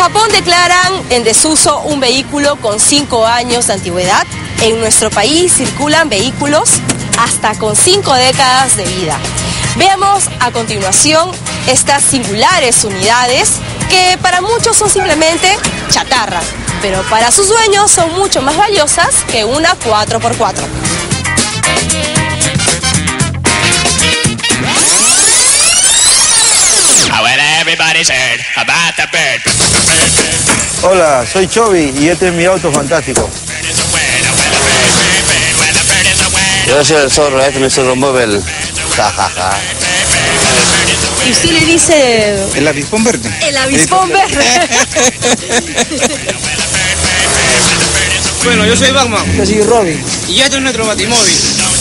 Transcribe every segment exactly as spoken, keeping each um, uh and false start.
Japón declaran en desuso un vehículo con cinco años de antigüedad. En nuestro país circulan vehículos hasta con cinco décadas de vida. Veamos a continuación estas singulares unidades que para muchos son simplemente chatarra, pero para sus dueños son mucho más valiosas que una cuatro por cuatro. Hola, soy Chovy y este es mi auto fantástico. Yo soy el zorro, este es mi zorro móvil. Jajaja. ¿Y usted le dice...? El avispón verde. El avispón verde. Bueno, yo soy Batman. Yo soy Robin. Y este es nuestro Batimóvil.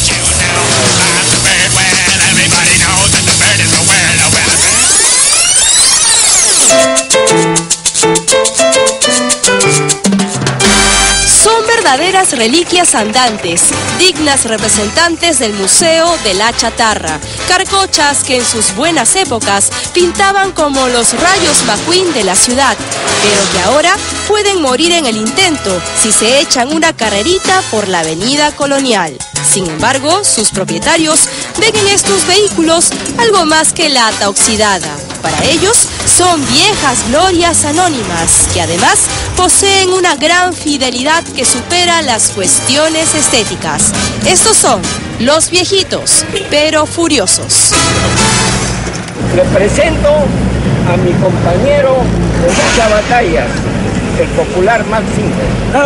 Son verdaderas reliquias andantes, dignas representantes del Museo de la Chatarra, carcochas que en sus buenas épocas pintaban como los rayos McQueen de la ciudad, pero que ahora pueden morir en el intento si se echan una carrerita por la avenida Colonial. Sin embargo, sus propietarios ven en estos vehículos algo más que lata oxidada. Para ellos son viejas glorias anónimas que además poseen una gran fidelidad que supera las cuestiones estéticas. Estos son los viejitos, pero furiosos. Les presento a mi compañero de muchas batallas, el popular Max cinco.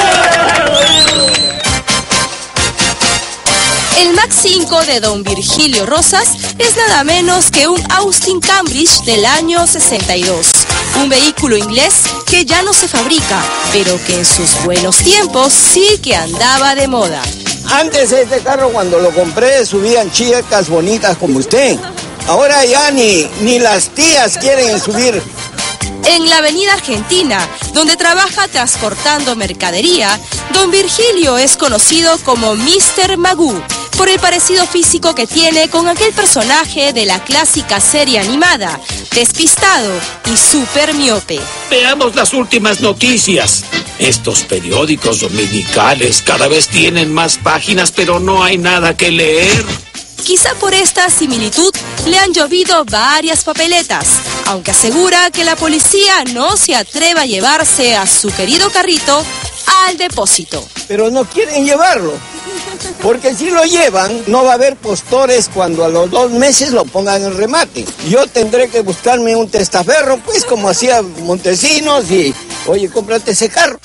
El Max cinco de don Virgilio Rosas es nada menos que un Austin Cambridge del año sesenta y dos. Un vehículo inglés que ya no se fabrica, pero que en sus buenos tiempos sí que andaba de moda. Antes este carro cuando lo compré subían chicas bonitas como usted. Ahora ya ni, ni las tías quieren subir. En la avenida Argentina, donde trabaja transportando mercadería, don Virgilio es conocido como mister Magoo, por el parecido físico que tiene con aquel personaje de la clásica serie animada, despistado y súper miope. Veamos las últimas noticias. Estos periódicos dominicales cada vez tienen más páginas, pero no hay nada que leer. Quizá por esta similitud le han llovido varias papeletas, aunque asegura que la policía no se atreve a llevarse a su querido carrito al depósito. Pero no quieren llevarlo, porque si lo llevan no va a haber postores cuando a los dos meses lo pongan en remate. Yo tendré que buscarme un testaferro, pues como hacía Montesinos y, oye, cómprate ese carro.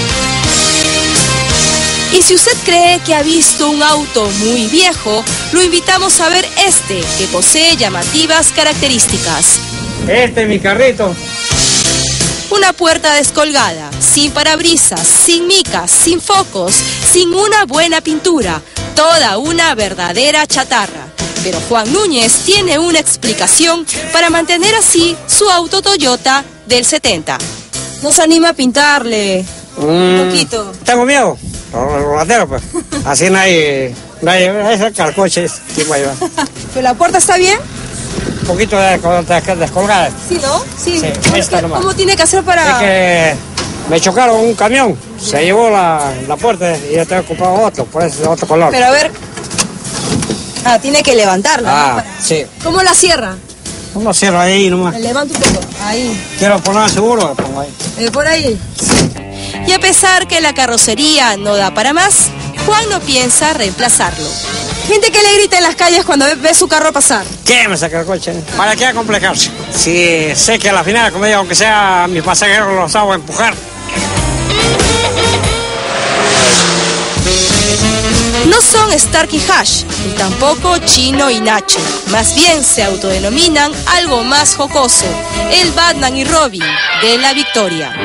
Y si usted cree que ha visto un auto muy viejo, lo invitamos a ver este, que posee llamativas características. Este es mi carrito. Una puerta descolgada, sin parabrisas, sin micas, sin focos, sin una buena pintura, toda una verdadera chatarra. Pero Juan Núñez tiene una explicación para mantener así su auto Toyota del setenta. No se anima a pintarle Mm, un poquito. Tengo miedo. Los rateros, pues. Así nadie, nadie, ese carcoche es que va a llevar. ¿Pero la puerta está bien? Un poquito de, de descolgada. Sí, ¿no? Sí. Sí, ¿Cómo, esta que- nomás. ¿Cómo tiene que hacer para...? Es que me chocaron un camión, se llevó la, la puerta y yo tengo que comprar otro, por eso es otro color. Pero a ver... Ah, tiene que levantarla. ¿no? Ah, Para- sí. ¿Cómo la cierra? Uno cierra ahí nomás. La levanto un poco. Ahí. Quiero poner seguro, lo pongo ahí. Eh, por ahí. Y a pesar que la carrocería no da para más, Juan no piensa reemplazarlo. Gente que le grita en las calles cuando ve, ve su carro pasar. ¿Qué me saca el coche? ¿Para qué complicarse? Si sé que a la final, como digo, aunque sea mis pasajeros los hago empujar. No son Stark y Hash, ni tampoco Chino y Nacho. Más bien se autodenominan algo más jocoso, el Batman y Robin de la Victoria.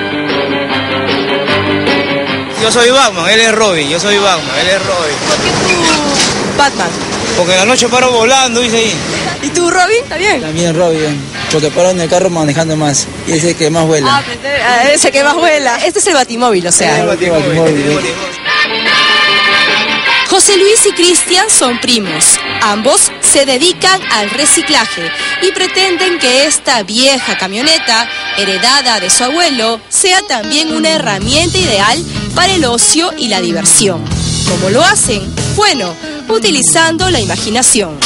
Yo soy Batman, él es Robin, yo soy Batman, él es Robin. ¿Por qué tú, Batman? Porque la noche paro volando, dice ahí. ¿Y tú, Robin? ¿Está bien? También Robin, porque paro en el carro manejando más, y ese que más Ah, vuela. pero, ah, ese que más vuela. Este es el Batimóvil, o sea. El Batimóvil, el Batimóvil. José Luis y Cristian son primos. Ambos se dedican al reciclaje y pretenden que esta vieja camioneta, heredada de su abuelo, sea también una herramienta ideal para el ocio y la diversión. ¿Cómo lo hacen? Bueno, utilizando la imaginación.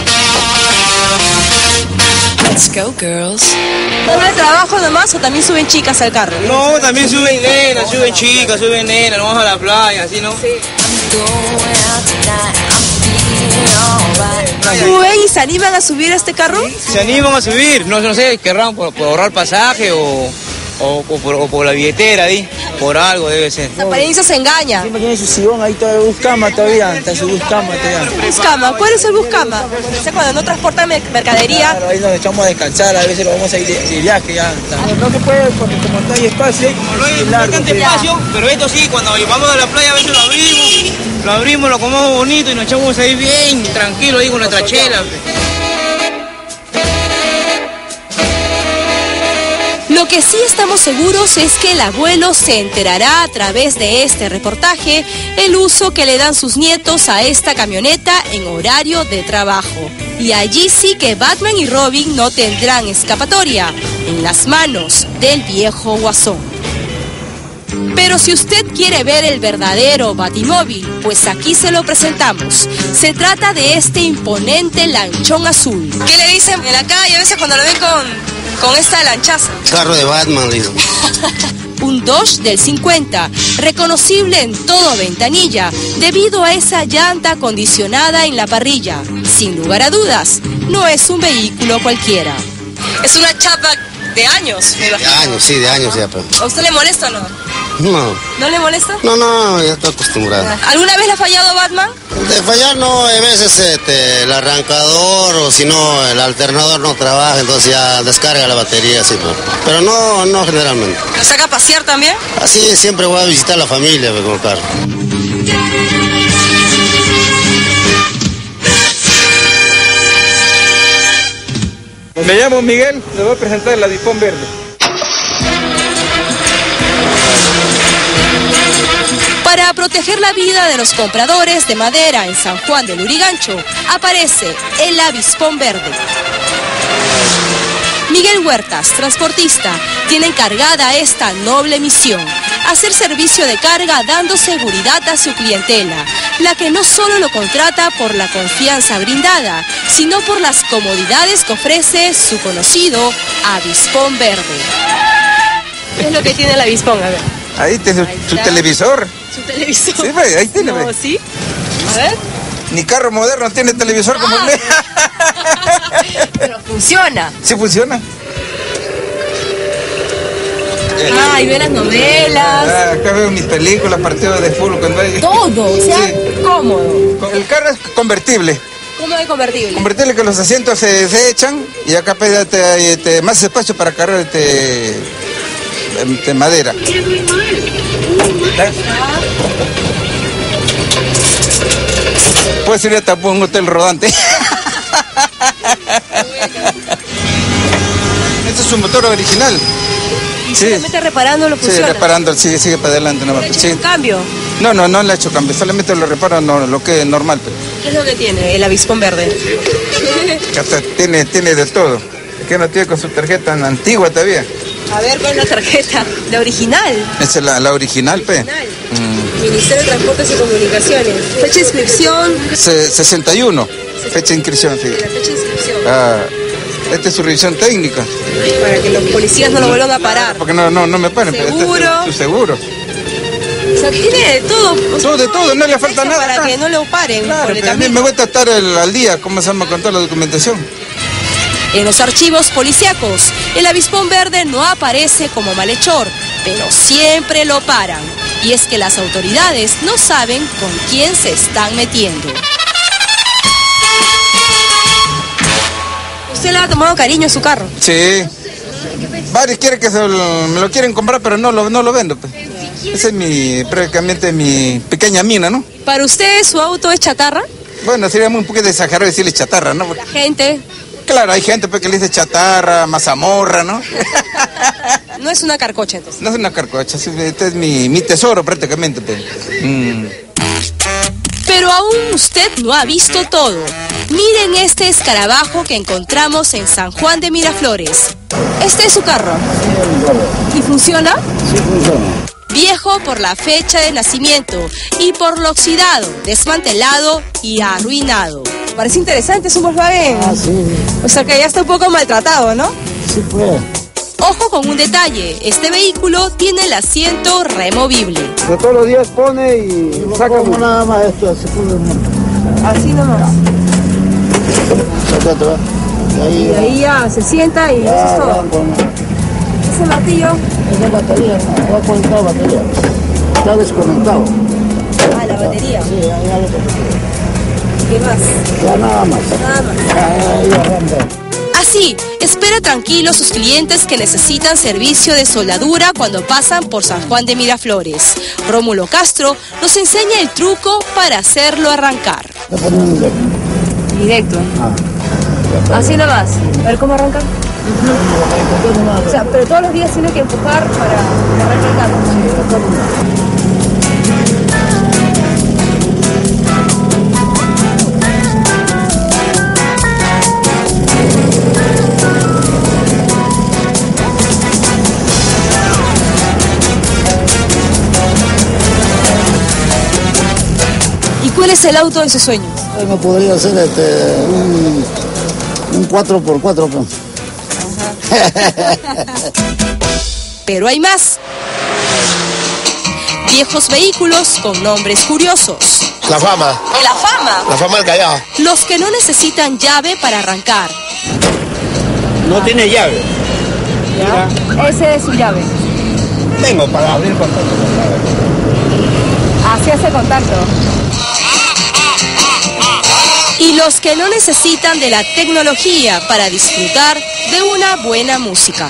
Let's go, girls. ¿No de trabajo nomás o también suben chicas al carro? No, también suben nenas, suben chicas, suben nenas, nos vamos a la playa, así, ¿no? Sí. ¿Suben y se animan a subir a este carro? Se animan a subir, no, no sé, querrán por, por ahorrar pasaje o, o, o, por, o por la billetera, ¿sí? Por algo debe ser. La apariencia se engaña. Siempre tiene su sillón ahí, todo el buscama todavía, está su buscama todavía. ¿Buscama? ¿Cuál es el buscama? O sea, cuando no transportan mercadería. Claro, ahí nos echamos a descansar, a veces lo vamos a ir de, de viaje ya. No se puede porque como no hay espacio. Como no hay bastante espacio, pero esto sí, cuando vamos a la playa a veces lo abrimos, lo abrimos, lo comemos bonito y nos echamos ahí bien tranquilo ahí con nuestra chela. Lo que sí estamos seguros es que el abuelo se enterará a través de este reportaje el uso que le dan sus nietos a esta camioneta en horario de trabajo. Y allí sí que Batman y Robin no tendrán escapatoria en las manos del viejo guasón. Pero si usted quiere ver el verdadero Batimóvil, pues aquí se lo presentamos. Se trata de este imponente lanchón azul. ¿Qué le dicen en la calle a veces cuando lo ven con... con esta lanchaza? Carro de Batman, digo. Un Dodge del cincuenta, reconocible en todo ventanilla, debido a esa llanta acondicionada en la parrilla. Sin lugar a dudas, no es un vehículo cualquiera. Es una chapa de años, me imagino. De años, sí, de años ya. Pero... ¿A usted le molesta o no? No. ¿No le molesta? No, no, ya estoy acostumbrado. ¿Alguna vez le ha fallado Batman? De fallar no, a veces este, el arrancador o si no, el alternador no trabaja, entonces ya descarga la batería, sí, pero, pero no, no generalmente. ¿Lo saca a pasear también? Así siempre voy a visitar a la familia con el carro. Me llamo Miguel, le voy a presentar el Avispón verde. Para proteger la vida de los compradores de madera en San Juan del Lurigancho, aparece el Avispón verde. Miguel Huertas, transportista, tiene encargada esta noble misión: hacer servicio de carga dando seguridad a su clientela, la que no solo lo contrata por la confianza brindada, sino por las comodidades que ofrece su conocido Avispón verde. ¿Qué es lo que tiene el Avispón? A ver. Ahí tiene su televisor. ¿Su televisor? Sí, ve, ahí tiene. No, ¿sí? A ver. Ni carro moderno tiene televisor como el mío. Pero funciona. Sí funciona. Ah, y ve las novelas. Ah, acá veo mis películas, partidos de fútbol. Cuando hay... Todo, o sea, sí. Cómodo. El carro es convertible. ¿Cómo es convertible? Convertible que los asientos se, se echan y acá te, te, te, más espacio para cargar este, de madera. Puede ser hasta un hotel rodante. Este es su motor original. ¿Y sí. solamente reparando lo funciona? Sí, reparando, sigue, sigue para adelante. ¿No le ha hecho un cambio? No, no, no le ha hecho cambio, solamente lo reparo no, lo que es normal. Pero... ¿Qué es lo que tiene el Avispón verde? Hasta tiene, tiene de todo. ¿Qué no tiene con su tarjeta antigua todavía? A ver, ¿cuál es la tarjeta? ¿La original? Esa es la, la original, pe. Original. Mm. Ministerio de Transportes y Comunicaciones. Fecha de inscripción. Se, sesenta y uno. Fecha de inscripción, sí. La fecha de inscripción. Ah, esta es su revisión técnica. Para que los policías no lo vuelvan a parar. Porque no, no, no me paren. Seguro. Este es su seguro. O sea, tiene de todo. O sea, todo de todo, no le falta nada. Para que no lo paren. Claro, por el a mí me gusta estar el, al día, ¿cómo se llama? Con toda la documentación. En los archivos policíacos, el Avispón verde no aparece como malhechor, pero siempre lo paran. Y es que las autoridades no saben con quién se están metiendo. ¿Usted le ha tomado cariño a su carro? Sí. Varios quieren que se lo, me lo quieren comprar, pero no lo, no lo vendo. Pues. Esa es mi, prácticamente mi pequeña mina, ¿no? ¿Para usted su auto es chatarra? Bueno, sería muy un poquito exagerado decirle chatarra, ¿no? La gente... Claro, hay gente pues, que le dice chatarra, mazamorra, ¿no? No es una carcocha, entonces. No es una carcocha, este es mi, mi tesoro prácticamente. Pues. Mm. Pero aún usted no ha visto todo. Miren este escarabajo que encontramos en San Juan de Miraflores. Este es su carro. ¿Y funciona? Sí, funciona. Viejo por la fecha de nacimiento y por lo oxidado, desmantelado y arruinado. Parece interesante, es un Volkswagen. Ah, sí. O sea que ya está un poco maltratado, ¿no? Sí, pues. Ojo con un detalle, este vehículo tiene el asiento removible. Que todos los días pone y saca como nada más esto, se pone Así nomás. saca atrás. Y ahí, Y ahí ya se sienta y eso es todo. Ese martillo. Esa batería, no, ha conectado batería. Está desconectado. Ah, la batería. Sí, ahí ya lo conectó. ¿Qué más? Ya nada más. Nada más. Ahí arranca. Así, espera tranquilos sus clientes que necesitan servicio de soldadura cuando pasan por San Juan de Miraflores. Rómulo Castro nos enseña el truco para hacerlo arrancar. Le ponemos directo. Directo. Ah. Así nomás. A ver cómo arranca. O sea, pero todos los días tiene que empujar para arrancar el carro. ¿Y cuál es el auto de sus sueños? Me podría ser este, un, un cuatro por cuatro. Pues. Pero hay más. Viejos vehículos con nombres curiosos. La fama, La fama. la fama del Callao. Los que no necesitan llave para arrancar. No tiene llave. Ese es su llave. Tengo para abrir contacto con llave. Así hace contacto. Y los que no necesitan de la tecnología para disfrutar de una buena música.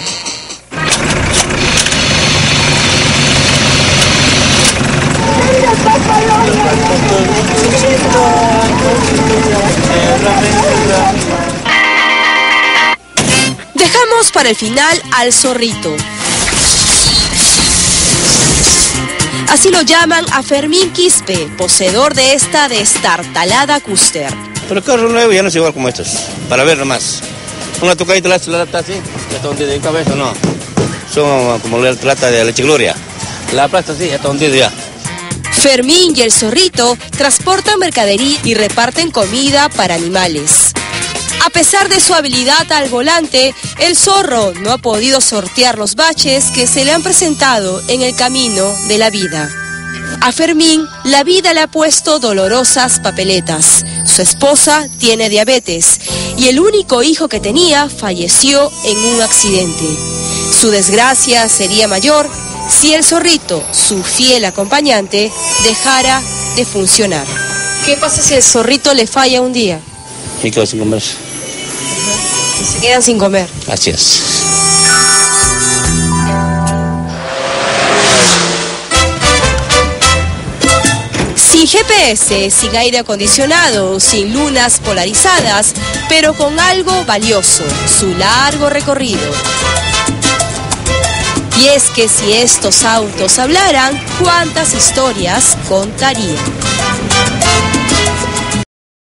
Dejamos para el final al zorrito. Así lo llaman a Fermín Quispe, poseedor de esta destartalada Custer. Pero el carro nuevo ya no es igual como estos, para ver nomás. Una tocadita la lata así, ya está hundido de cabeza, no. Son como la lata de leche Gloria. La plata así, ya está hundido ya. Fermín y el zorrito transportan mercadería y reparten comida para animales. A pesar de su habilidad al volante, el zorro no ha podido sortear los baches que se le han presentado en el camino de la vida. A Fermín, la vida le ha puesto dolorosas papeletas. Su esposa tiene diabetes y el único hijo que tenía falleció en un accidente. Su desgracia sería mayor si el zorrito, su fiel acompañante, dejara de funcionar. ¿Qué pasa si el zorrito le falla un día? Y quedó sin comer. Y se quedan sin comer. Así es. Sin G P S, sin aire acondicionado, sin lunas polarizadas, pero con algo valioso, su largo recorrido. Y es que si estos autos hablaran, ¿cuántas historias contarían?